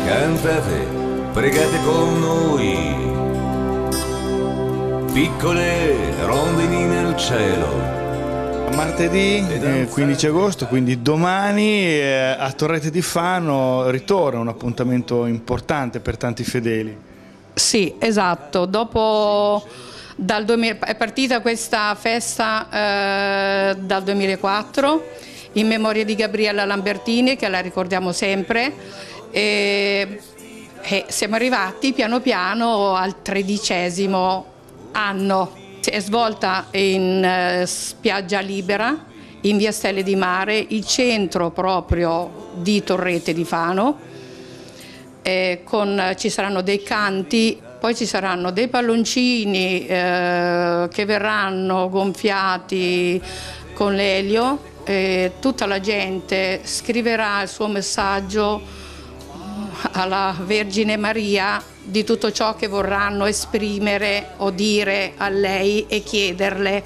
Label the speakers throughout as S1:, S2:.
S1: cantate, pregate con noi, piccole rondini nel cielo.
S2: Martedì 15 agosto, quindi domani, a Torrette di Fano ritorna un appuntamento importante per tanti fedeli.
S3: Sì, esatto. È partita questa festa dal 2004 in memoria di Gabriella Lambertini, che la ricordiamo sempre, e siamo arrivati piano piano al 13° anno. È svolta in spiaggia libera, in via Stelle di Mare, il centro proprio di Torrette di Fano. Ci saranno dei canti, poi ci saranno dei palloncini che verranno gonfiati con l'elio. Tutta la gente scriverà il suo messaggio alla Vergine Maria di tutto ciò che vorranno esprimere o dire a lei e chiederle.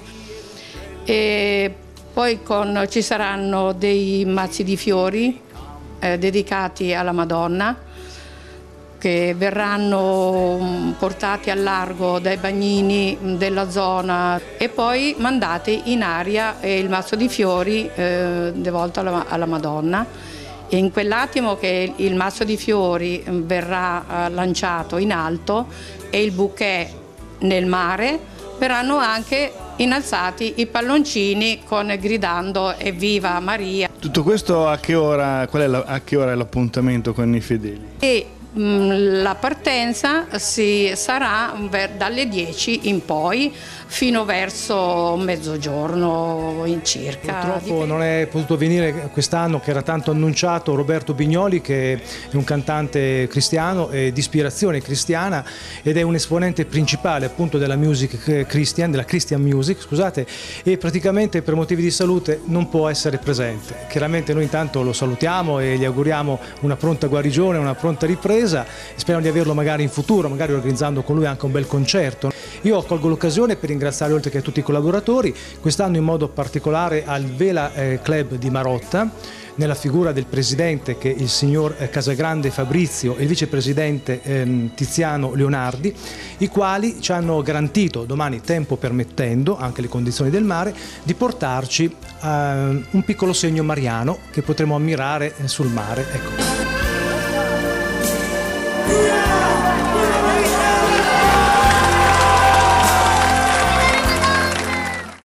S3: Poi ci saranno dei mazzi di fiori dedicati alla Madonna, che verranno portati al largo dai bagnini della zona e poi mandati in aria, il mazzo di fiori devolto alla Madonna. E in quell'attimo che il mazzo di fiori verrà lanciato in alto e il bouquet nel mare, verranno anche innalzati i palloncini gridando "Evviva Maria".
S2: Tutto questo a che ora? A che ora è l'appuntamento con i fedeli?
S3: La partenza sarà dalle 10 in poi fino verso mezzogiorno in circa.
S4: Purtroppo non è potuto venire quest'anno, che era tanto annunciato, Roberto Bignoli, che è un cantante cristiano e di ispirazione cristiana ed è un esponente principale appunto della music Christian, della Christian music, scusate, e praticamente per motivi di salute non può essere presente. Chiaramente noi intanto lo salutiamo e gli auguriamo una pronta guarigione, una pronta ripresa. Speriamo di averlo magari in futuro, magari organizzando con lui anche un bel concerto. Io colgo l'occasione per ringraziare, oltre che a tutti i collaboratori, quest'anno in modo particolare al Vela Club di Marotta, nella figura del presidente, che è il signor Casagrande Fabrizio, e il vicepresidente Tiziano Leonardi, i quali ci hanno garantito, domani tempo permettendo, anche le condizioni del mare, di portarci un piccolo segno mariano che potremo ammirare sul mare. Ecco.